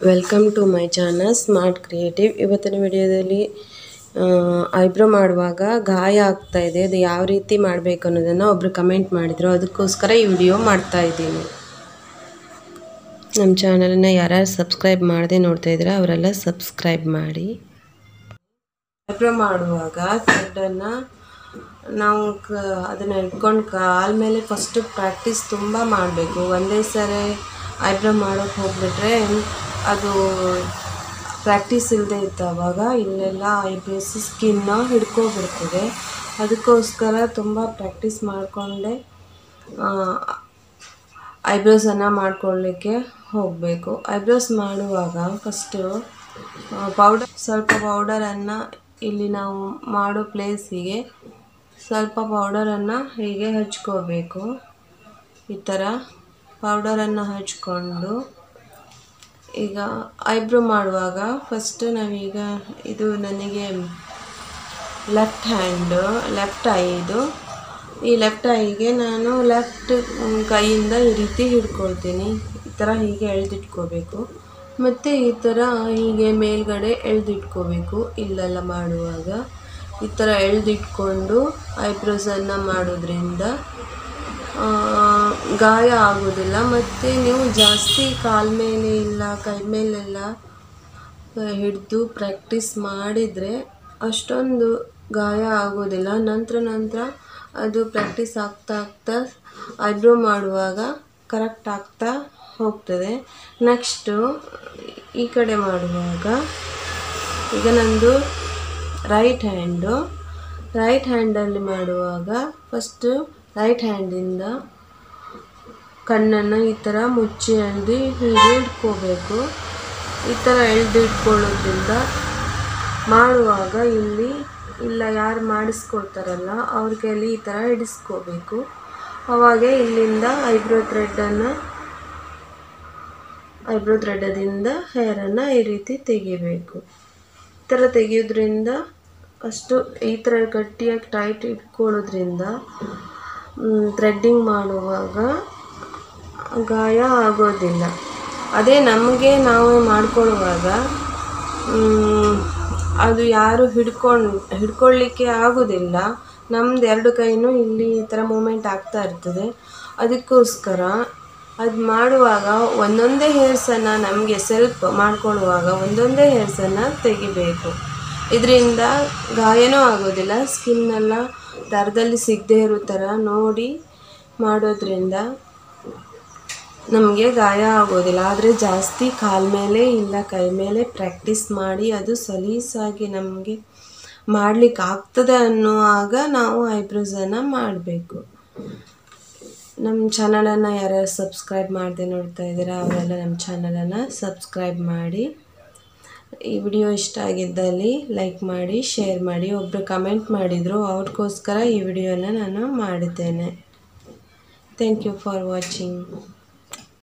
Welcome to my channel smart creative. ಇವತ್ತಿನ ವಿಡಿಯೋದಲ್ಲಿ eyebrow ಮಾಡುವಾಗ ಗಾಯ ಆಗ್ತಾ ಇದೆ, ಅದು ಯಾವ ರೀತಿ ಮಾಡಬೇಕು ಅನ್ನೋದನ್ನು ಒಬ್ಬರು ಕಮೆಂಟ್ ಮಾಡಿದರು. ಅದಕ್ಕೋಸ್ಕರ ಈ ವಿಡಿಯೋ ಮಾಡ್ತಾ ಇದ್ದೀನಿ. ನಮ್ಮ ಚಾನಲನ್ನು ಯಾರ್ಯಾರು ಸಬ್ಸ್ಕ್ರೈಬ್ ಮಾಡದೆ ನೋಡ್ತಾ ಇದ್ದೀರಾ ಅವರೆಲ್ಲ ಸಬ್ಸ್ಕ್ರೈಬ್ ಮಾಡಿ. ಐಬ್ರೋ ಮಾಡುವಾಗ ಥ್ರೆಡ್ಡನ್ನು ನಾವು ಅದನ್ನು ಇಟ್ಕೊಂಡು ಕಾಲ ಮೇಲೆ ಫಸ್ಟು ಪ್ರಾಕ್ಟೀಸ್ ತುಂಬ ಮಾಡಬೇಕು. ಒಂದೇ ಸರಿ ಐಬ್ರೋ ಮಾಡೋಕ್ಕೆ ಹೋಗ್ಬಿಟ್ರೆ ಅದು ಪ್ರಾಕ್ಟೀಸ್ ಇಲ್ಲದೆ ಇದ್ದವಾಗ ಇಲ್ಲೆಲ್ಲ ಐಬ್ರೋಸ್ ಸ್ಕಿನ್ನ ಹಿಡ್ಕೊಬಿಡ್ತದೆ. ಅದಕ್ಕೋಸ್ಕರ ತುಂಬ ಪ್ರಾಕ್ಟೀಸ್ ಮಾಡಿಕೊಂಡೆ ಐಬ್ರೋಸನ್ನು ಮಾಡ್ಕೊಳ್ಳಿಕ್ಕೆ ಹೋಗಬೇಕು. ಐಬ್ರೋಸ್ ಮಾಡುವಾಗ ಫಸ್ಟು ಸ್ವಲ್ಪ ಪೌಡರನ್ನು ಇಲ್ಲಿ ನಾವು ಮಾಡೋ ಪ್ಲೇಸಿಗೆ ಸ್ವಲ್ಪ ಪೌಡರನ್ನು ಹೀಗೆ ಹಚ್ಕೋಬೇಕು. ಈ ಥರ ಪೌಡರನ್ನು ಹಚ್ಕೊಂಡು ಈಗ ಐಬ್ರೋ ಮಾಡುವಾಗ ಫಸ್ಟ್ ನಾವೀಗ ಇದು ನನಗೆ ಲೆಫ್ಟ್ ಐ ಇದು. ಈ ಲೆಫ್ಟ್ ಐಗೆ ನಾನು ಲೆಫ್ಟ್ ಕೈಯಿಂದ ಈ ರೀತಿ ಹಿಡ್ಕೊಳ್ತೀನಿ. ಈ ಥರ ಹೀಗೆ ಎಳೆದಿಟ್ಕೋಬೇಕು. ಮತ್ತು ಈ ಥರ ಹೀಗೆ ಮೇಲ್ಗಡೆ ಎಳೆದಿಟ್ಕೋಬೇಕು. ಇಲ್ಲೆಲ್ಲ ಮಾಡುವಾಗ ಈ ಥರ ಎಳೆದಿಟ್ಕೊಂಡು ಐಬ್ರೋಸನ್ನು ಮಾಡೋದ್ರಿಂದ ಗಾಯ ಆಗೋದಿಲ್ಲ. ಮತ್ತು ನೀವು ಜಾಸ್ತಿ ಕಾಲ ಮೇಲೆ ಇಲ್ಲ ಕೈ ಮೇಲೆಲ್ಲ ಹಿಡಿದು ಪ್ರಾಕ್ಟೀಸ್ ಮಾಡಿದರೆ ಅಷ್ಟೊಂದು ಗಾಯ ಆಗೋದಿಲ್ಲ. ನಂತರ ಅದು ಪ್ರಾಕ್ಟೀಸ್ ಆಗ್ತಾ ಐಬ್ರೋ ಮಾಡುವಾಗ ಕರೆಕ್ಟ್ ಆಗ್ತಾ ಹೋಗ್ತದೆ. ನೆಕ್ಸ್ಟು ಈ ಕಡೆ ಮಾಡುವಾಗ ಈಗ ನಂದು ರೈಟ್ ಹ್ಯಾಂಡಲ್ಲಿ ಮಾಡುವಾಗ ಫಸ್ಟು ರೈಟ್ ಹ್ಯಾಂಡಿಂದ ಕಣ್ಣನ್ನು ಈ ಥರ ಮುಚ್ಚಿ ಎಳೆದು ಹೀಗೆ ಇಟ್ಕೋಬೇಕು. ಈ ಥರ ಇಟ್ಕೊಳ್ಳೋದ್ರಿಂದ ಮಾಡುವಾಗ ಇಲ್ಲ ಯಾರು ಮಾಡಿಸ್ಕೊಳ್ತಾರಲ್ಲ ಅವ್ರ ಕೈಲಿ ಈ ಥರ ಹಿಡಿಸ್ಕೋಬೇಕು. ಆವಾಗ ಇಲ್ಲಿಂದ ಐಬ್ರೋ ಥ್ರೆಡ್ಡದಿಂದ ಹೇರನ್ನು ಈ ರೀತಿ ತೆಗಿಬೇಕು. ಈ ಥರ ತೆಗೆಯೋದ್ರಿಂದ ಅಷ್ಟು ಈ ಥರ ಗಟ್ಟಿಯಾಗಿ ಟೈಟ್ ಇಟ್ಕೊಳ್ಳೋದ್ರಿಂದ ಥ್ರೆಡ್ಡಿಂಗ್ ಮಾಡುವಾಗ ಗಾಯ ಆಗೋದಿಲ್ಲ. ಅದೇ ನಾವು ಮಾಡ್ಕೊಳ್ಳುವಾಗ ಅದು ಯಾರು ಹಿಡ್ಕೊಳ್ಳಿಕ್ಕೆ ಆಗೋದಿಲ್ಲ. ನಮ್ಮದು ಎರಡು ಕೈನೂ ಇಲ್ಲಿ ಈ ಥರ ಮೂಮೆಂಟ್ ಆಗ್ತಾ ಇರ್ತದೆ. ಅದಕ್ಕೋಸ್ಕರ ಅದು ಮಾಡುವಾಗ ಒಂದೊಂದೇ ಹೇರ್ಸನ್ನು ನಮಗೆ ಸೆಲ್ಫ್ ಮಾಡ್ಕೊಳ್ಳುವಾಗ ಒಂದೊಂದೇ ಹೇರ್ಸನ್ನು ತೆಗಿಬೇಕು. ಇದರಿಂದ ಗಾಯನೂ ಆಗೋದಿಲ್ಲ. ಸ್ಕಿನ್ನೆಲ್ಲ ದರದಲ್ಲಿ ಸಿಗದೆ ಇರೋ ಥರ ನೋಡಿ ಮಾಡೋದ್ರಿಂದ ನಮಗೆ ಗಾಯ ಆಗೋದಿಲ್ಲ. ಆದರೆ ಜಾಸ್ತಿ ಕಾಲ ಮೇಲೆ ಇಲ್ಲ ಕೈ ಮೇಲೆ ಪ್ರಾಕ್ಟೀಸ್ ಮಾಡಿ ಅದು ಸಲೀಸಾಗಿ ನಮಗೆ ಮಾಡಲಿಕ್ಕೆ ಆಗ್ತದೆ ಅನ್ನುವಾಗ ನಾವು ಐಬ್ರೋಸನ್ನು ಮಾಡಬೇಕು. ನಮ್ಮ ಚಾನಲನ್ನು ಯಾರ್ಯಾರು ಸಬ್ಸ್ಕ್ರೈಬ್ ಮಾಡದೆ ನೋಡ್ತಾ ಇದ್ದೀರಾ ಅವರೆಲ್ಲ ನಮ್ಮ ಚಾನಲನ್ನು ಸಬ್ಸ್ಕ್ರೈಬ್ ಮಾಡಿ. ಈ ವಿಡಿಯೋ ಇಷ್ಟ ಆಗಿದ್ದಲ್ಲಿ ಲೈಕ್ ಮಾಡಿ, ಶೇರ್ ಮಾಡಿ. ಒಬ್ಬರು ಕಮೆಂಟ್ ಮಾಡಿದರು, ಅವ್ರಿಗೋಸ್ಕರ ಈ ವಿಡಿಯೋನ ನಾನು ಮಾಡಿದ್ದೇನೆ. Thank you for watching.